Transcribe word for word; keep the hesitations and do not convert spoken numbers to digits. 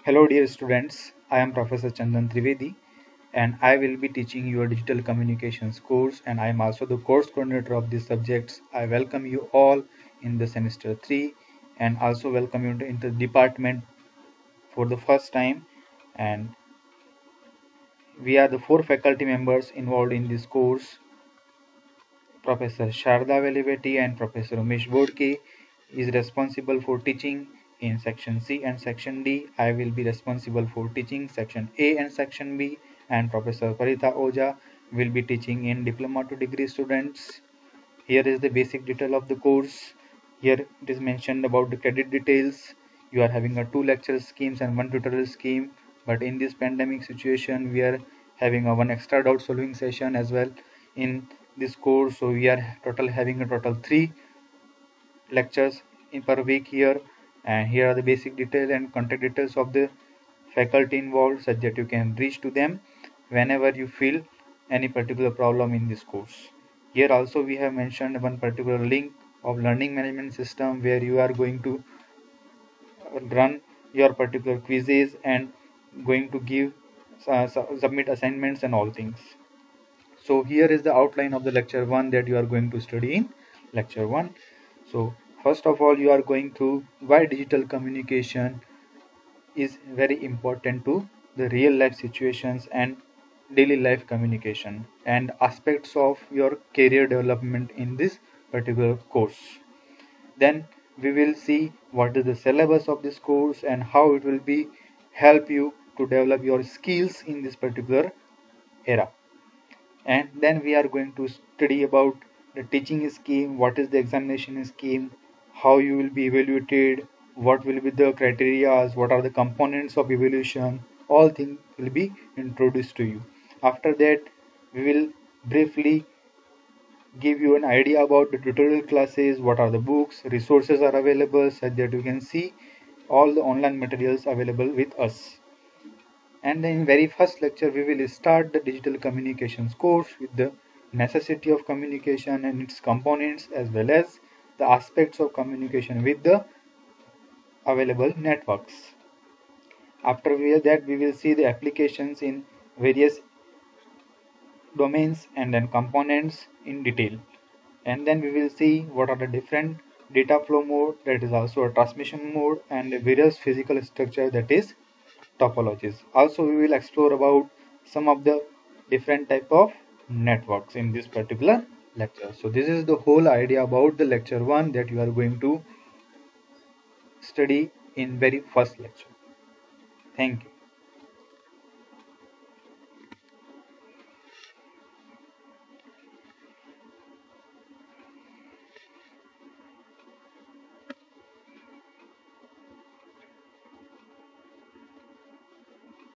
Hello dear students, I am Professor Chandan Trivedi and I will be teaching you a digital communications course, and I am also the course coordinator of these subjects. I welcome you all in the semester three and also welcome you into the department for the first time, and we are the four faculty members involved in this course. Professor Sharda Veliveti and Professor Umesh Bodke is responsible for teaching in section C and section D. I will be responsible for teaching section A and section B, and Professor Paritha Oja will be teaching in diploma to degree students. Here is the basic detail of the course. Here it is mentioned about the credit details. You are having a two lecture schemes and one tutorial scheme, but in this pandemic situation we are having a one extra doubt solving session as well in this course. So we are total having a total three lectures in per week here, and here are the basic details and contact details of the faculty involved, such that you can reach to them whenever you feel any particular problem in this course. Here also we have mentioned one particular link of learning management system where you are going to run your particular quizzes and going to give uh, submit assignments and all things. So here is the outline of the lecture one that you are going to study in lecture one. So first of all, you are going through why digital communication is very important to the real life situations and daily life communication and aspects of your career development in this particular course. Then we will see what is the syllabus of this course and how it will be help you to develop your skills in this particular era. And then we are going to study about the teaching scheme, what is the examination scheme, how you will be evaluated, what will be the criteria, what are the components of evaluation. All things will be introduced to you. After that, we will briefly give you an idea about the tutorial classes, what are the books, resources are available, such that you can see all the online materials available with us. And in very first lecture, we will start the digital communications course with the necessity of communication and its components, as well as the aspects of communication with the available networks. After that, we will see the applications in various domains and then components in detail. And then we will see what are the different data flow mode, that is also a transmission mode, and various physical structure, that is topologies. Also we will explore about some of the different type of networks in this particular lecture. So this is the whole idea about the lecture one that you are going to study in very first lecture. Thank you.